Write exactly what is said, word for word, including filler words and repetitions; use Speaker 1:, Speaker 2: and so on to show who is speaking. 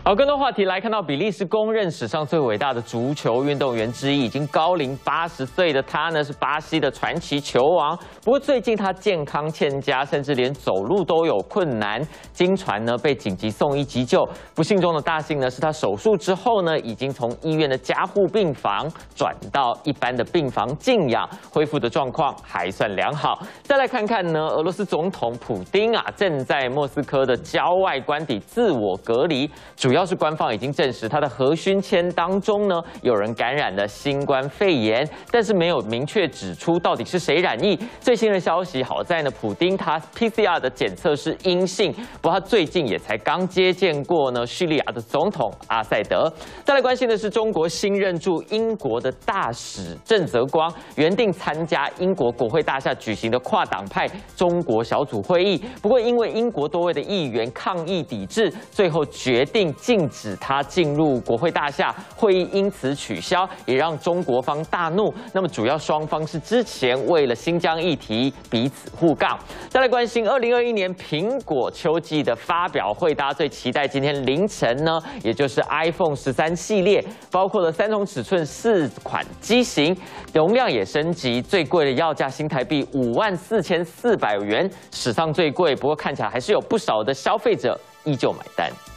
Speaker 1: 好，更多话题来看到，比利时公认史上最伟大的足球运动员之一，已经高龄八十岁的他呢，是巴西的传奇球王。不过最近他健康欠佳，甚至连走路都有困难，经传呢被紧急送医急救。不幸中的大幸呢，是他手术之后呢，已经从医院的加护病房转到一般的病房静养，恢复的状况还算良好。再来看看呢，俄罗斯总统普丁啊，正在莫斯科的郊外官邸自我隔离。 主要是官方已经证实，他的核勋签当中呢，有人感染了新冠肺炎，但是没有明确指出到底是谁染疫。最新的消息，好在呢，普丁他 P C R 的检测是阴性，不过他最近也才刚接见过呢叙利亚的总统阿塞德。再来关心的是中国新任驻英国的大使郑泽光，原定参加英国国会大厦举行的跨党派中国小组会议，不过因为英国多位的议员抗议抵制，最后决定 禁止他进入国会大厦，会议因此取消，也让中国方大怒。那么主要双方是之前为了新疆议题彼此互杠。再来关心二零二一年苹果秋季的发表会，大家最期待今天凌晨呢，也就是 iPhone 十三系列，包括了三种尺寸四款机型，容量也升级，最贵的要价新台币五万四千四百元，史上最贵。不过看起来还是有不少的消费者依旧买单。